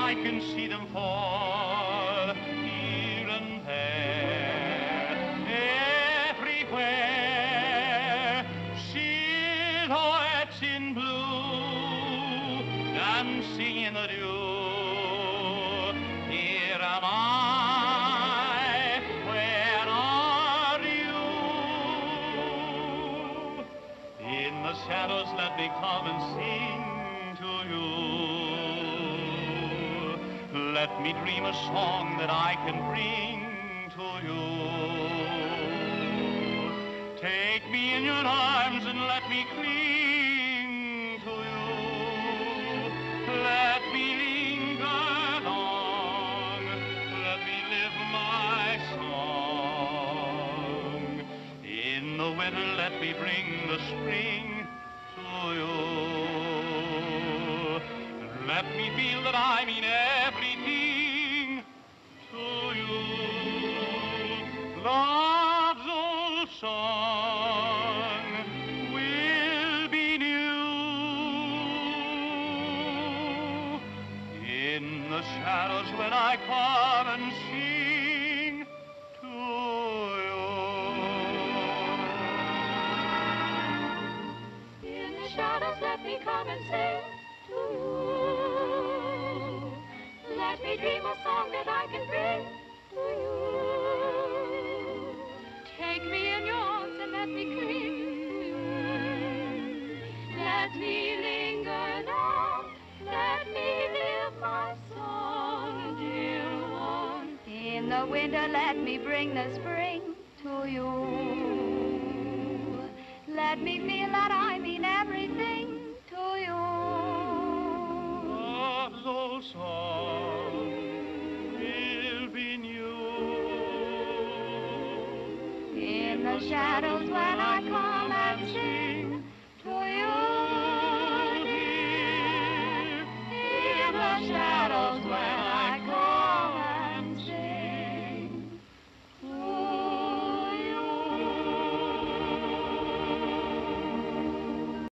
I can see them fall here and there, everywhere. Silhouettes in blue, dancing in the dew. Here am I, where are you? In the shadows let me come and sing to you. Let me dream a song that I can bring to you. Take me in your arms and let me cling to you. Let me linger long. Let me live my song. In the winter let me bring the spring to you. Let me feel that I mean everything to you. Love's old song will be new in the shadows when I come and sing to you. In the shadows let me come and sing to you. Let me dream a song that I can bring to you. Take me in your arms and let me cling to you. Let me linger long. Let me live my song, dear one. In the winter let me bring the spring to you. Let me feel that I mean everything to you. Love's old song will be new In the shadows when I come and sing